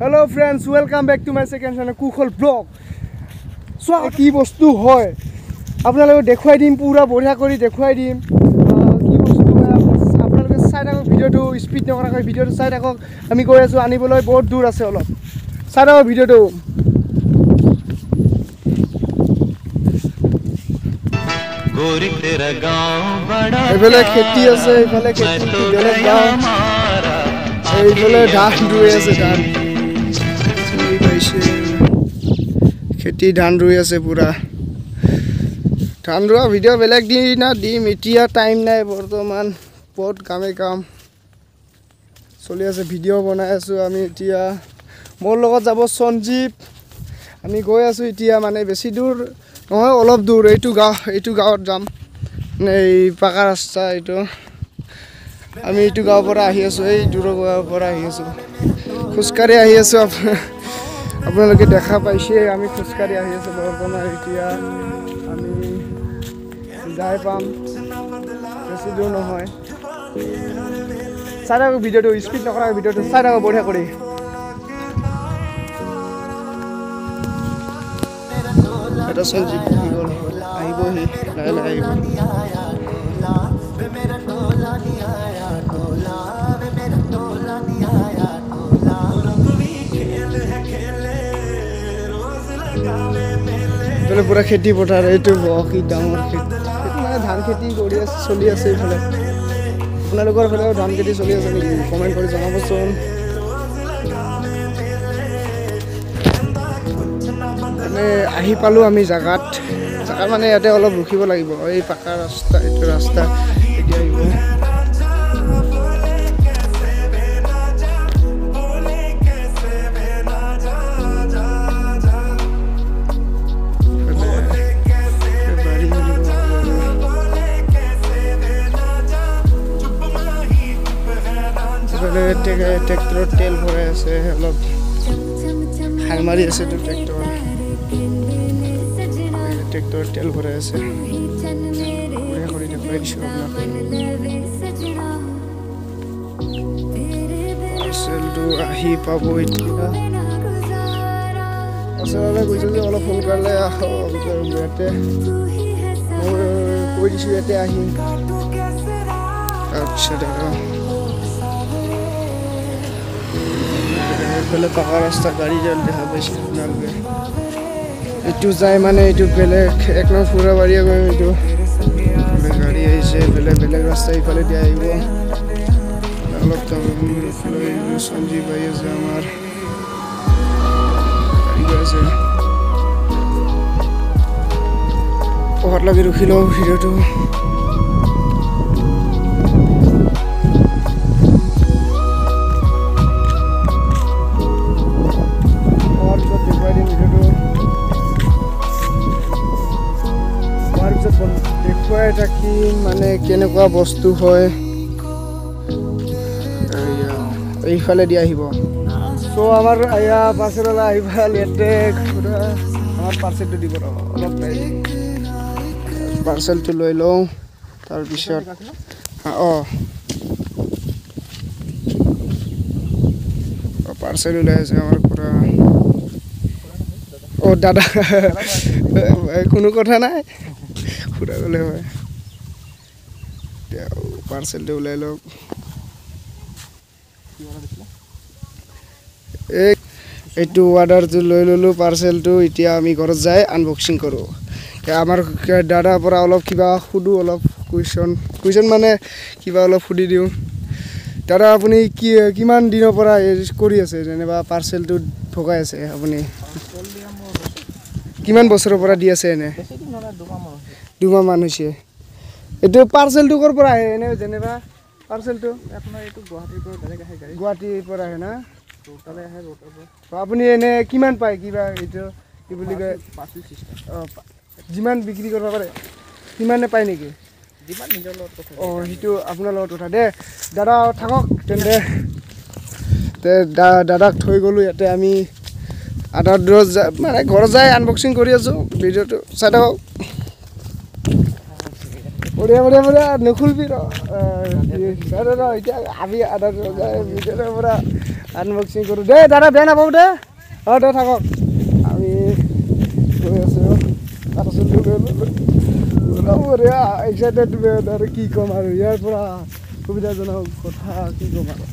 Hello friends, welcome back to my second channel Kushal vlog. So কি বস্তু হয় আপোনালোকে দেখাই দিম পুরা বঢ়িয়া কৰি দেখাই দিম কি বস্তু হয় আপোনালোকে চাই থাকক ভিডিওটো স্পিড নকৰাকৈ ভিডিওটো চাই থাকক আমি গৈ আছো আনিবলৈ বহুত দূৰ আছে অলপ চাই থাকক ভিডিওটো गोरी तेरा गांव बड़ा एफाले खेती আছে এফালে खेती বেলেগ গাঁও এইফালে ধান ৰুই আছে ধান खेती ধান ৰুই আছে পুরা ধান ৰুৱা ভিডিও বেলেগ দিনা দিম এতিয়া টাইম নাই বৰ্তমান বহুত কামে কাম চলি আছে ভিডিও বনাই আছো আমি এতিয়া মোৰ লগত যাব সঞ্জীৱ আমি গৈ আছো এতিয়া মানে বেছি দূৰ নহয় অলপ দূৰ এইটো গাঁৱত যাম এই পাকা ৰাস্তা এইটো আমি এইটো গাঁৱৰ পৰা আহি আছো এই দূৰৰ গাঁৱৰ পৰা আহি আছো খুচকাৰি আহি আছো আপোনালোকে দেখা পাইছে আমি খুচকাৰি আহি আছো বৰ্তমান এতিয়া আমি যাই পাম বেছি দূৰ নহয় চাই থাকক ভিডিওটো স্পিড নকৰা ভিডিওটো চাই থাকক বঢ়িয়া কৰি এটা সঞ্জীৱ গ'ল আহিবহি লাহে লাহে আহিব এইফালে পুৰা খেতি পথাৰ এইটো কি ডাঙৰ খেতি মানে ধান খেতি কৰি আছে চলি আছে এইফালে আপোনালোকৰ ফালেও ধান খেতি চলি আছে নেকি কমেণ্ট কৰি জনাবচোন মানে আহি পালো আমি জাগাত মানে ইয়াতে অলপ ৰখিব লাগিব এই পাকা ৰাস্তা এইটো ৰাস্তা এতিয়া আহিব ট্ৰেক্টৰত তেল ভৰাই আছে অলপ হাল মাৰি আছে ট্ৰেক্টৰ তেল ভৰাই আছে কৰি দেখুৱাই দিছো পাৰ্চেলটো আহি পাব এতিয়া পাৰ্চেললৈ কৈছে যে অলপ সোনকালে আহক ইয়াতে মই কৈ দিছো ইয়াতে আহিম আচ্ছা দাদা এইফালে পাকা ৰাস্তা গাড়ী যাল দেখা পাইছে আপোনালোকে এইটো যায় মানে এইটো বেলেগ এক নম্বৰ ফুৰাবাৰীয়ে গৈ এইটো গাড়ী আহিছে বেলেগ ৰাস্তা ইফালে দি আহিব অলপ সঞ্জীৱ আহি আছে আমাৰ গাড়ী গৈ আছে পঢ়াত লাগি ৰখি লওঁ ভিডিঅ'টো দেখুৱাই থাকিম মানে কেনেকুৱা বস্তু হয় এইফালে দি আহিব চ' আমাৰ পাৰ্চেললৈ আহিবা ইয়াতে আমাৰ পাৰ্চেলটো দিব অলপ পাৰ্চেলটো লৈ লওঁ তাৰপিছত পাৰ্চেল ওলাই আছে আমাৰ পৰা দাদা কোনো কথা নাই ফুৰা গ'লে হয় পাৰ্চেলটো ওলাই লওক এইটো অৰ্ডাৰটো লৈ ল'লোঁ পাৰ্চেলটো এতিয়া আমি ঘৰত যাই আনবক্সিং কৰোঁ আমাৰ দাদাৰ পৰা অলপ কিবা সুধোঁ অলপ কুৱেশ্যন মানে কিবা অলপ সুধি দিওঁ দাদা আপুনি কিমান দিনৰ পৰা কৰি আছে যেনিবা পাৰ্চেলটো ভগাই আছে আপুনি কিমান বছৰৰ পৰা দি আছে এনে দুমাহ মান হৈছে এইটো পাৰ্চেলটো ক'ৰ পৰা আহে এনে যেনিবা পাৰ্চেলটো আপোনাৰ এইটো গুৱাহাটীৰ পৰা আহে না আপুনি এনে কিমান পায় কিবা এইটো কি বুলি কয় যিমান বিক্ৰী কৰিব পাৰে সিমানে পায় নেকি সেইটো আপোনাৰ লগত কথা দে দাদা থাকক তেন্তে দাদাক থৈ গ'লোঁ ইয়াতে আমি আধা দূৰত মানে ঘৰত যাই আনবক্সিং কৰি আছোঁ ভিডিঅ'টো চাই থাকক বঢ়িয়া বঢ়িয়া বঢ়িয়া নুখুলবি ৰ এতিয়া আমি ভিডিঅ'ৰ পৰা আনবক্সিং কৰোঁ দেই দাদা বেয়া নাপাব দে দে থাকক আমি গৈ আছোঁ পাৰ্চেল বঢ়িয়া এক্সাইটেড আৰু কি ক'ম আৰু ইয়াৰ পৰা সুবিধাজনক কথা কি ক'ম আৰু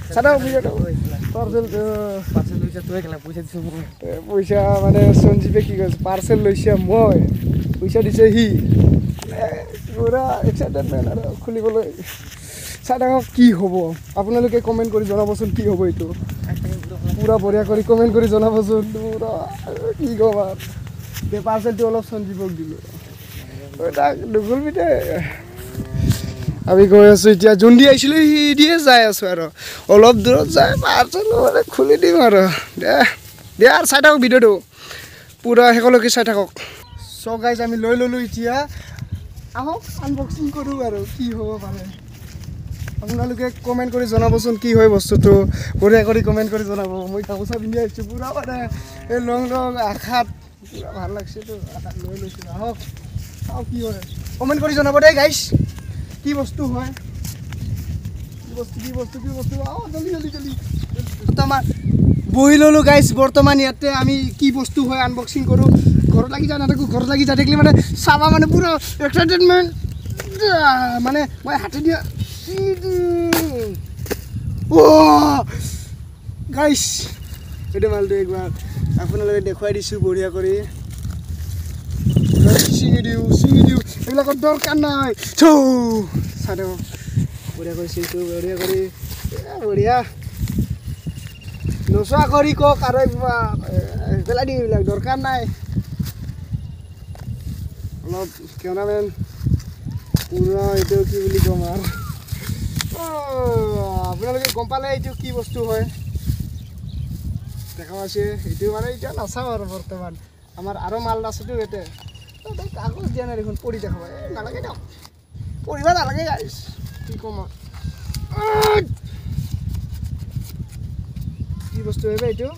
পইচা মানে সঞ্জীৱে কি কৈছে পাৰ্চেল লৈছে মই পইচা দিছে সি পুৰা এক্সাইটেডমেণ্ট আৰু খুলিবলৈ চাই থাকক কি হ'ব আপোনালোকে কমেণ্ট কৰি জনাবচোন কি হ'ব এইটো পুৰা বঢ়িয়া কৰি কমেণ্ট কৰি জনাবচোন পুৰা কি ক'ম আৰু এই পাৰ্চেলটো অলপ সঞ্জীৱক দিলোঁ তাক নুখুলবি দে আমি গৈ আছোঁ এতিয়া যোনদি আহিছিলোঁ সি দিয়ে যাই আছোঁ আৰু অলপ দূৰত যায় পাৰ্চেল মানে খুলি দিম আৰু দে আৰু চাই থাকক ভিডিঅ'টো পুৰা শেষলৈকে চাই থাকক চ' গাইজ আমি লৈ ল'লোঁ এতিয়া আহক আনবক্সিং কৰোঁ আৰু কি হ'ব পাৰে আপোনালোকে কমেণ্ট কৰি জনাবচোন কি হয় বস্তুটো বঢ়িয়া কৰি কমেণ্ট কৰি জনাব মই গামোচা পিন্ধি আহিছোঁ পুৰা মানে এই লং আশাত পুৰা ভাল লাগছেতো আশাত লৈ লৈছোঁ আহক চাওঁ কি হয় কমেণ্ট কৰি জনাব দেই গাইজ কি বস্তু হয় কি বস্তু জলদি বৰ্তমান বহি ল'লোঁ গাইজ বৰ্তমান ইয়াতে আমি কি বস্তু হয় আনবক্সিং কৰোঁ ঘৰত লাগি যাই নাথাকোঁ ঘৰত লাগি যাই থাকিলে মানে চাবা মানে পুৰা এক্সাইটেডমেণ্ট মানে মই হাতে দিয়া গাইজ এইটো মালটো একবাৰ আপোনালোকে দেখুৱাই দিছোঁ বঢ়িয়া কৰি চিঙি দিওঁ এইবিলাকৰ দৰকাৰ নাই চাই থাকক বঢ়িয়া কৰি চিঙিছোঁ বঢ়িয়া কৰি বঢ়িয়া নোচোৱা কৰি কওক আৰু পেলাই দিম এইবিলাক দৰকাৰ নাই অলপ কেমেৰামেন পুৰা এইটো কি বুলি ক'ম আৰু আপোনালোকে গম পালে এইটো কি বস্তু হয় দেখা পাইছে এইটো মানে এতিয়া নাচাওঁ আৰু বৰ্তমান আমাৰ আৰু মাল আছেতো ইয়াতে কাগজ দিয়া নাই দেখোন পঢ়ি দেখাব নালাগে দিয়ক পঢ়িব নালাগে গাইজ কি ক'ম কি বস্তু আহিব এইটো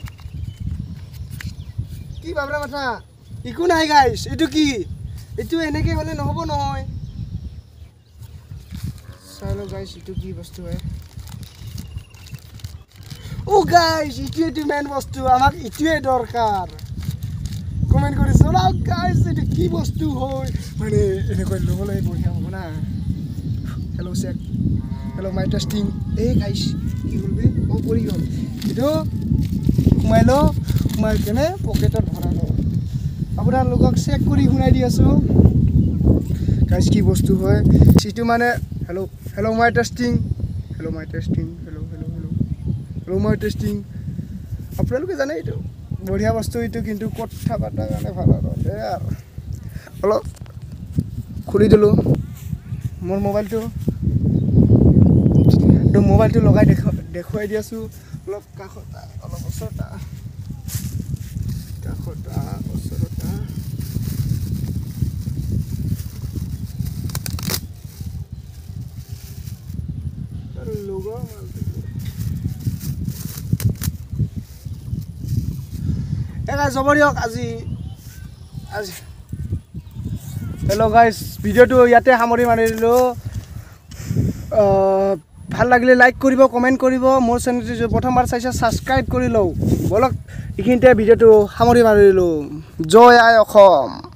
কি বাবৰা মাথা একো নাই গাইজ এইটো কি এইটো এনেকৈ হ'লে নহ'ব নহয় চাই লওঁ গাইজ এইটো কি বস্তু হয় গাইজ এইটোৱেইটো মেইন বস্তু আমাক এইটোৱে দৰকাৰ কমেণ্ট কৰি জনাওক গাইজ এইটো কি বস্তু হয় মানে এনেকৈ ল'বলৈ বঢ়িয়া হ'ব না hello' check hello' my testing এই গাইজ কি কৰিবি পৰি গ'ল এইটো সোমাই কেনে পকেটত ভৰাই লওঁ আপোনালোকক চেক কৰি শুনাই দি আছোঁ গাইজ কি বস্তু হয় সিটো মানে hello' my testing hello' my testing আপোনালোকে জানে এইটো বঢ়িয়া বস্তু এইটো কিন্তু কথা পতাৰ কাৰণে ভাল আৰু অলপ খুলি দিলোঁ মোৰ মোবাইলটো লগাই দেখুৱাই দি আছোঁ অলপ কাষত অলপ ওচৰতা আৰু লগৰ মালটো যাব দিয়ক আজি হেল্ল' গাইজ ভিডিঅ'টো ইয়াতে সামৰি মাৰি দিলোঁ ভাল লাগিলে লাইক কৰিব কমেণ্ট কৰিব মোৰ চেনেলটো প্ৰথমবাৰ চাইছে ছাবস্ক্ৰাইব কৰি লওঁ বলক এইখিনিতে ভিডিঅ'টো সামৰি মাৰি দিলোঁ জয় আই অসম।